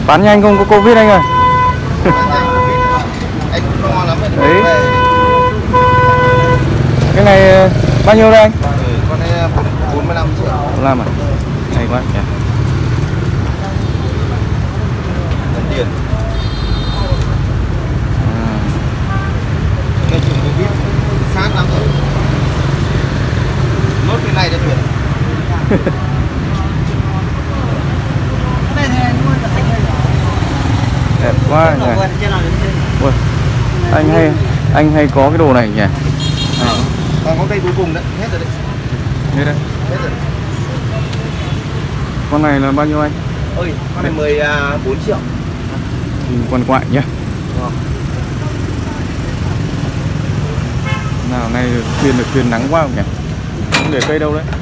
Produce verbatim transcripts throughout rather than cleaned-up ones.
Bán nhanh không có Covid anh ơi. Anh cũng lo lắm đấy. Cái này bao nhiêu đây anh? Ừ, con này bốn mươi lăm triệu. Làm à? Hay quá nhỉ. Cần tiền. À. Cái chuyện Covid sát lắm rồi. Nốt cái này để chuyển. Đẹp quá nhỉ. Ui, anh hay anh hay có cái đồ này nhỉ. Ờ. Còn có cây cuối cùng đấy, hết rồi đấy. Hết đấy. Hết rồi. Con này là bao nhiêu anh? Ơi, con này mười bốn triệu. Quằn quại nhỉ. Ờ. Nào nay khuyên được khuyên nắng quá không nhỉ? Không để cây đâu đấy.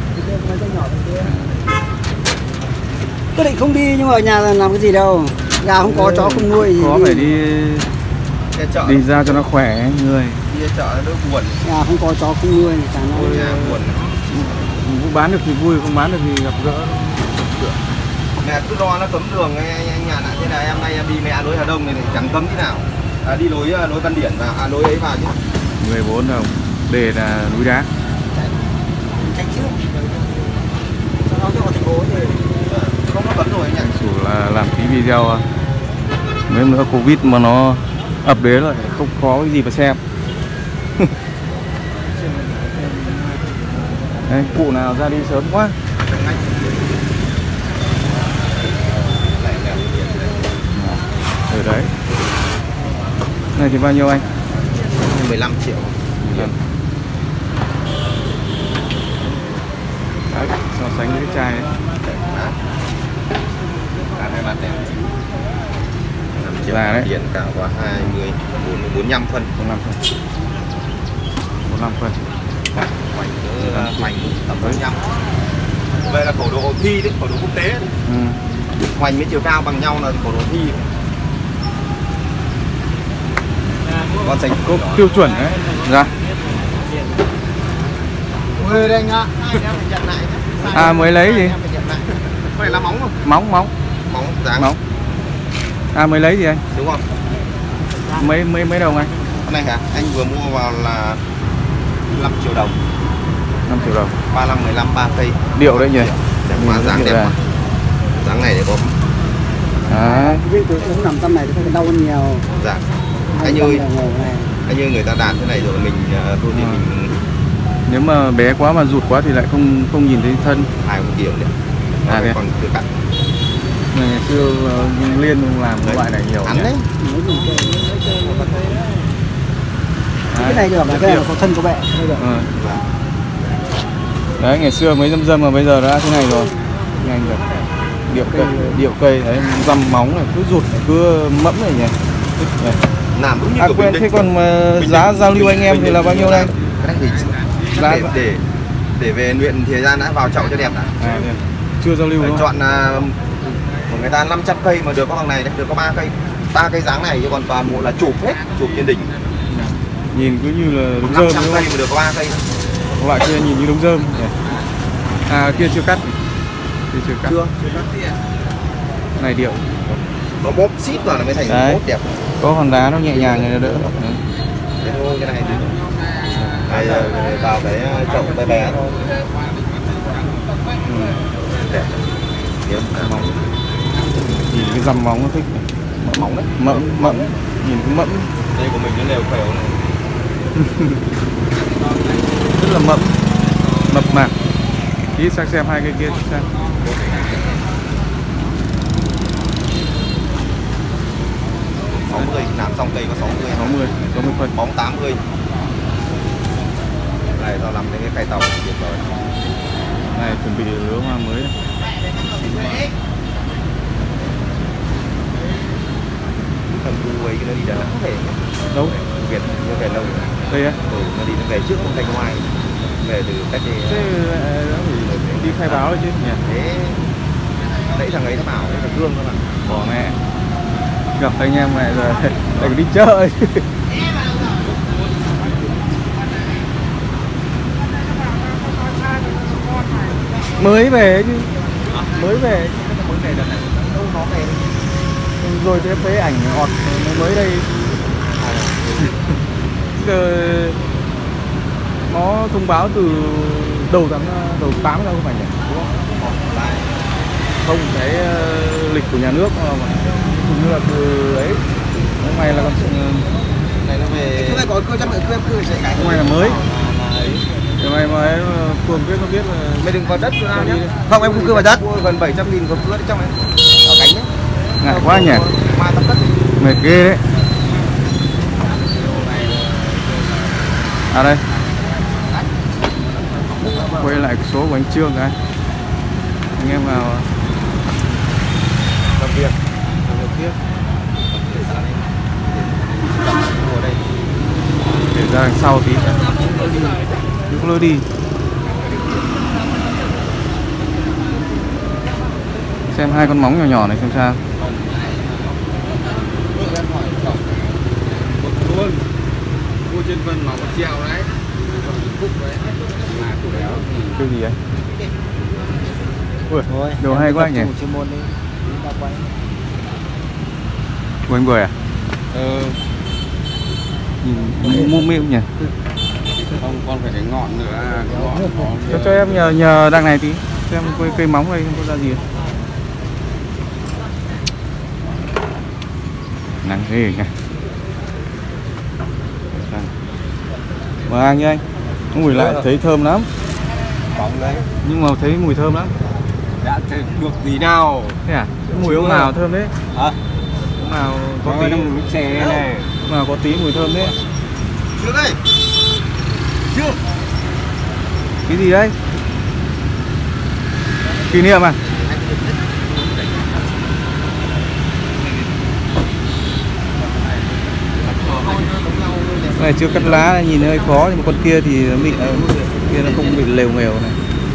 Quyết định không đi nhưng mà ở nhà làm cái gì đâu. Gà không có, chó không nuôi gì. Có đi. phải đi chợ đi ra cho nó khỏe người. Đi chợ nó buồn. Gà không có, chó không nuôi thì chả nói. Ôi, buồn. Cũng bán được thì vui, không bán được thì gặp gỡ. Mẹ cứ lo nó cấm đường anh, anh nhà lại thế này, em nay em đi mẹ lối Hà Đông này, này chẳng cấm thế nào. À, đi lối lối Văn Điển vào, à, lối ấy vào chứ. mười bốn đồng. Để là núi đá. Tránh trước. Sau đó cho vào thành phố thì không có cấm rồi anh nhỉ. Chủ là làm tí video mấy nữa Covid mà nó ập đến rồi không có cái gì mà xem. Đấy, cụ nào ra đi sớm quá. Ở đấy. Này thì bao nhiêu anh? mười lăm triệu. Đấy, so sánh với cái chai ấy. Hai bạn đẹp. Là đấy. Điện cả qua hai mươi, bốn mươi lăm phân. bốn mươi lăm phân. bốn mươi lăm phân. Hoành hoành tầm bốn mươi lăm. Vậy là khẩu độ thi đấy, khẩu độ quốc tế đấy. Ừ. Hoành với chiều cao bằng nhau là khẩu độ thi. Con xanh có tiêu chuẩn đấy. Dạ. Ôi đây anh ạ. À mới lấy gì? Cái này là móng không? Móng móng. Móng dáng. Móng. À mới lấy gì anh? Đúng không? Mấy mấy mấy đồng anh? Con này hả? Anh vừa mua vào là năm triệu đồng. năm triệu đồng. ba mươi lăm mười lăm ba cây. Điệu đấy nhỉ? Đẹp quá, dáng đẹp quá. Dáng này để có. À, cái tôi cũng nằm tâm này thì phải đau hơn nhiều. Dạ. Anh ơi, anh ơi người ta đạt thế này rồi mình thôi thì mình nếu mà bé quá mà rụt quá thì lại không không nhìn thấy thân. hai con kiểu nữa. À đây còn chưa cắt. Ngày xưa Liên làm cái loại này nhiều. Hắn đấy. Cái này được là cái này có thân có bẹ. Ừ. Đấy ngày xưa mới dâm dâm mà bây giờ đã thế này rồi. Nhanh rồi. Điệu cây, điệu cây đấy, dăm móng này cứ rụt cứ mẫm này nhỉ. Đây. Làm đúng như à quên thế còn giá giao lưu anh em thì là bao nhiêu đây? Cái này thì để, để để về luyện thời gian đã vào chậu cho đẹp đã. À, chưa giao lưu. Chọn uh, của người ta năm trăm cây mà được có bằng này đấy, được có ba cây, ba cây dáng này chứ còn toàn bộ là chụp hết, chụp trên đỉnh. Nhìn cứ như là đúng năm rơm. trăm cây mà được có ba cây. Loại kia nhìn như đúng rơm. À kia chưa cắt. Kia chưa cắt. Chưa, chưa cắt. Này điệu. Nó bóp xít vào là mới thành bóp đẹp. Có hòn đá nó nhẹ nhàng này nó đỡ. Cái thôi cái này thì này vào cái chậu bé bé thôi. Ừ. Đẹp. Nếu móng. Nhìn cái dăm móng nó thích. Mỏng móng đấy. Mẫm mẫm. Nhìn cái mẫm. Đây của mình nó đều khỏe này. Rất là mẫm. Mập mạp. Tí sang xem hai cái kia xem. sáu mươi, làm xong cây có sáu mươi. sáu mươi, sáu mươi phân. Bóng tám mươi. Này tao làm cái cây tàu tuyệt vời. Này chuẩn bị lứa hoa mới này. Thằng cu ấy nó đi đà nẵng về. Đâu? Việt nó về lâu rồi. Đây á? Ừ, nó đi nó về trước không thanh ngoài. Về từ cách đây. Thế đi khai báo chứ nhỉ? Thế nãy thằng ấy nó bảo cái thằng Cương thôi mà. Bỏ mẹ. Gặp anh em mẹ rồi lại đi chơi. Mới về chứ. Mới về. Mới về đợt này đâu nó về. rồi thế thấy ảnh ọt mới đây. Giờ nó thông báo từ đầu tháng đầu tám ra không phải nhỉ? Đúng không? Không, cái uh, lịch của nhà nước mà cũng như là từ ấy. Hôm nay là con này nó về. Cái này có cơ trăm cơ cơ sẽ cái. Hôm nay là mới. Hôm nay mà Phương biết nó biết là mày đừng vào đất nào nhá. Không, em không cưa vào đất. Gần bảy trăm nghìn có cưa trong đấy. Ở cánh đấy. Ngại quá nhỉ. Mai tắm đất. Mệt ghê đấy. À đây. Quay lại cái số của anh Trương cái. Anh em vào làm việc. Làm việc tiếp. Để ra đằng sau tí. Đứng lối đi. Xem hai con móng nhỏ nhỏ này xem sao. Luôn. Mua trên phần nó treo đấy. Phúc đấy. Cái gì vậy? Ui, đồ hay quá nhỉ. Của anh Bưởi à? Ừ. Nhìn mu mịu nhỉ? Không, con phải cái ngọn nữa. Cái ngọn có... Cho, cho em nhờ nhờ đằng này tí. Xem cây, cây móng đây không có ra gì. Nắng ghê nhỉ. Mời anh nha anh. Mùi lại thấy thơm lắm. Bóng đấy. Nhưng mà thấy mùi thơm lắm. Đã thấy được gì nào? Thế à? Cái mùi ông nào thơm đấy? Hả? Ông nào có Có tí mùi xe này. Ông nào có tí mùi thơm đấy. Chưa đây. Chưa. Cái gì đấy? Kỷ niệm à? Cái này chưa cắt lá, nhìn hơi khó nhưng mà con kia thì nó bị kia nó không bị lều mèo này.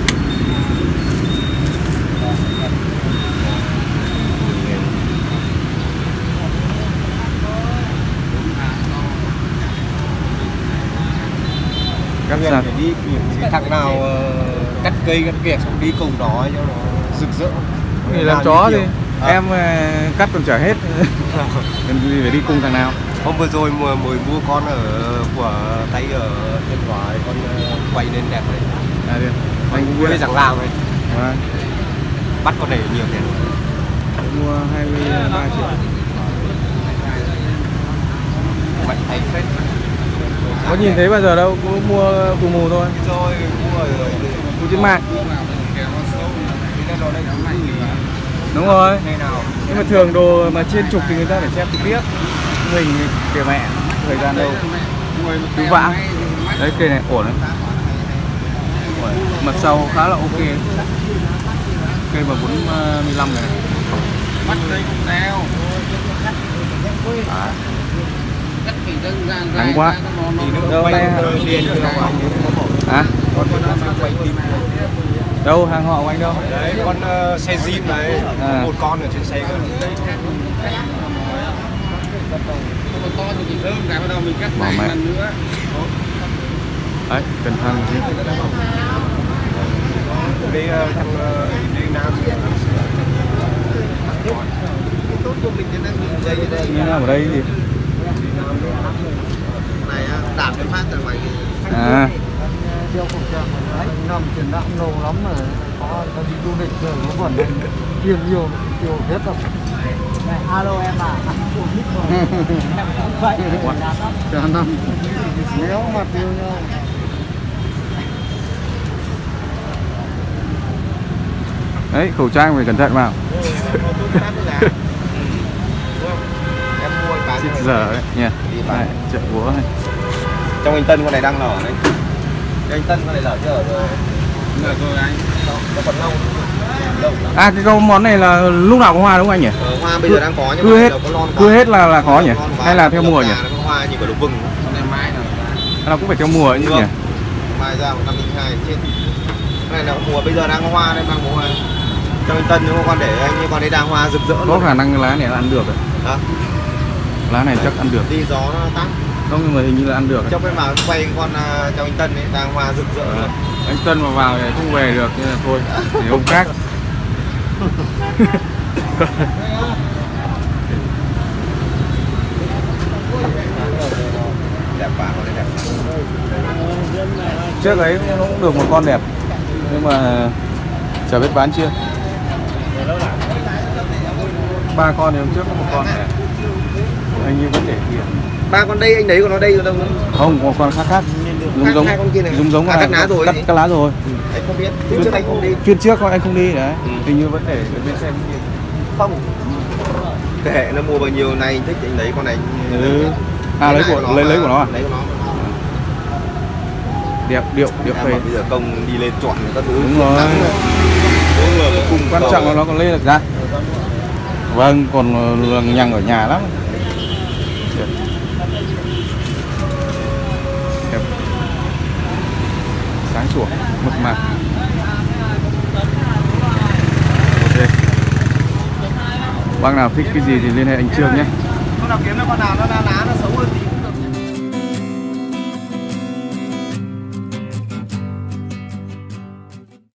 Các em phải đi thằng nào uh, cắt cây cắt kiệt xong đi cùng đó cho nó rực rỡ. Thì làm chó thì à. Em uh, cắt còn chả hết. Em gì phải đi cùng thằng nào. Hôm vừa rồi mới, mới mua con ở của tay ở trên ngoài con uh, quay lên đẹp đấy. À đi. Anh cũng biết rằng làm đấy. À. Bắt con này nhiều tiền. Mua hai mươi ba triệu. Mạnh thấy phết. Có nhìn thấy bao giờ đâu, cũng mua cù mù thôi. Rồi mua ở mua trên mạng. Đúng rồi. Nhưng mà thường đồ mà trên trục thì người ta phải xem trực tiếp. Mình kìa mẹ, thời gian đâu. Cứ vã. Đấy cây này ổn đấy. Mặt sau khá là ok. Cây mà bốn mươi lăm này. Bắt đây cũng đeo. À. Nắng quá. Đâu đây hả? Đâu hàng họ của anh đâu? Đấy con uh, xe zin đấy, à. Một con ở trên xe cơ. To thì chỉ thơm cái bắt đầu mình cắt lại lần nữa. Đấy, cẩn thận chứ. Đây thằng đi Nam. Như nào ở đây gì? Này đạp cái phát ra ngoài kia. À. Đeo khẩu trang đấy, nằm triển lãm lâu lắm rồi, có có đi du lịch rồi nó vẫn tiền nhiều nhiều hết rồi. Này, alo em à, ăn uống ít rồi. Em không vậy thì chán lắm. Chán lắm. Nếu mà tiêu nhau. Đấy, khẩu trang phải cẩn thận vào. Em mua bán giờ đấy nha. Đây, chợ búa này. Trong anh Tân con này đang nở đấy. Anh Tân con này nở chưa rồi. Nở rồi anh. Nó còn lâu. À cái câu món này là lúc nào có hoa đúng không anh nhỉ? Ờ, hoa bây giờ đang có nhưng cứ mà hết, có lon cứ hết là là có nhỉ? Hay là theo mùa nhỉ? Hoa chỉ có lục vừng. Mai là cũng phải theo mùa chứ nhỉ? Mai ra một năm linh hai trên. Cái này là mùa bây giờ đang có hoa nên đang có hoa. Trong anh Tân nếu mà con để anh như con đấy đang hoa rực rỡ có khả năng lá này là ăn được rồi. Hả? Lá này chắc ăn được. Đi gió nó tắt. Không nhưng mà hình như là ăn được. Trong cái mà quay con uh, trong anh Tân ấy đang hoa rực rỡ. À, anh Tân mà vào thì không về được nên là thôi. Để hôm khác. đẹp quá, con này đẹp quá. Trước ấy nó cũng được một con đẹp, nhưng mà chả biết bán chưa. Ba con thì hôm trước có một con này, anh như vẫn để tiền. Ba con đây anh lấy của nó đây rồi đâu nữa? Không, một con khác khác. Giống giống hai con kia này. giống giống à, cắt lá rồi. Cắt, cắt lá rồi. Ừ, anh không biết. Phiên trước anh không đi. Phiên trước anh không đi đấy. Ừ. Hình như vẫn để ở bên xe bên kia. Không. Kệ nó mua bao nhiêu này thích anh lấy con này. Ừ. À lấy của lấy lấy của nó à? Lấy của nó. Đẹp điệu điệu phê. Bây giờ công đi lên chọn các thứ. Đúng rồi. Đúng rồi, cùng Quan trọng là nó còn lên được ra. Vâng, còn lằng nhằng ở nhà lắm. Đẹp. Sáng sủa, mực mạc. Ok. Bác nào thích cái gì thì liên hệ anh Trương nhé. Con nào kiếm nó con nào nó lá nó xấu hơn tí.